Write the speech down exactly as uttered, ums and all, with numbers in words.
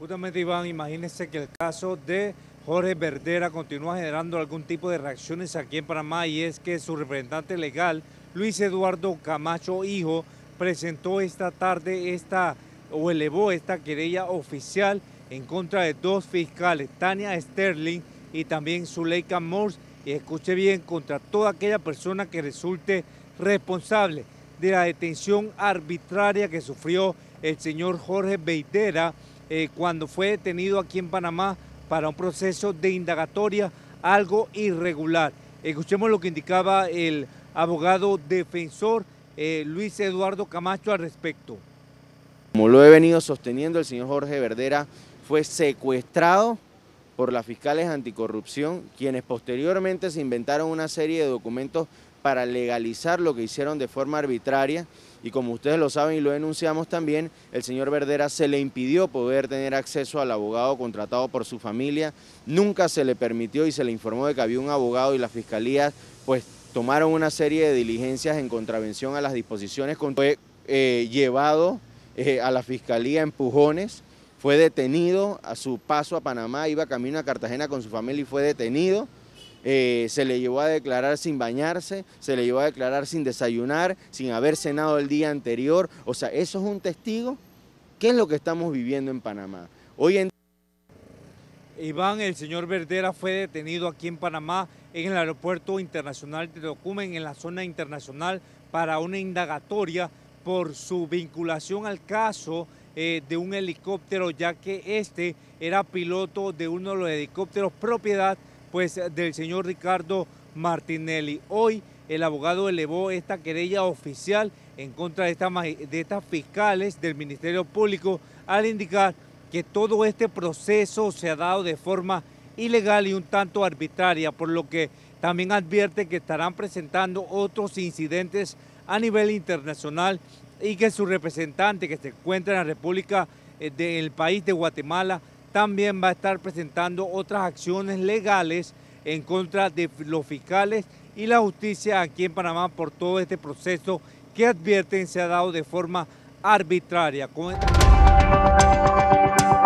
Justamente, Iván, imagínense que el caso de Jorge Verdera continúa generando algún tipo de reacciones aquí en Panamá, y es que su representante legal, Luis Eduardo Camacho Hijo, presentó esta tarde esta o elevó esta querella oficial en contra de dos fiscales, Tania Sterling y también Zuleika Morse, y escuche bien, contra toda aquella persona que resulte responsable de la detención arbitraria que sufrió el señor Jorge Verdera eh, cuando fue detenido aquí en Panamá para un proceso de indagatoria algo irregular. Escuchemos lo que indicaba el abogado defensor eh, Luis Eduardo Camacho al respecto. Como lo he venido sosteniendo, el señor Jorge Verdera fue secuestrado por las fiscales anticorrupción, quienes posteriormente se inventaron una serie de documentos para legalizar lo que hicieron de forma arbitraria, y como ustedes lo saben y lo denunciamos también, el señor Verdera se le impidió poder tener acceso al abogado contratado por su familia, nunca se le permitió y se le informó de que había un abogado, y las fiscalías pues tomaron una serie de diligencias en contravención a las disposiciones. Fue eh, llevado eh, a la fiscalía empujones, fue detenido a su paso a Panamá, iba camino a Cartagena con su familia y fue detenido. Eh, se le llevó a declarar sin bañarse, se le llevó a declarar sin desayunar, sin haber cenado el día anterior. O sea, eso es un testigo. ¿Qué es lo que estamos viviendo en Panamá? Hoy en Iván, el señor Verdera fue detenido aquí en Panamá en el Aeropuerto Internacional de Tocumen, en la zona internacional, para una indagatoria por su vinculación al caso eh, de un helicóptero, ya que este era piloto de uno de los helicópteros propiedad pues del señor Ricardo Martinelli. Hoy el abogado elevó esta querella oficial en contra de, esta, de estas fiscales del Ministerio Público al indicar que todo este proceso se ha dado de forma ilegal y un tanto arbitraria, por lo que también advierte que estarán presentando otros incidentes a nivel internacional y que su representante que se encuentra en la República del país de Guatemala también va a estar presentando otras acciones legales en contra de los fiscales y la justicia aquí en Panamá por todo este proceso que advierten se ha dado de forma arbitraria.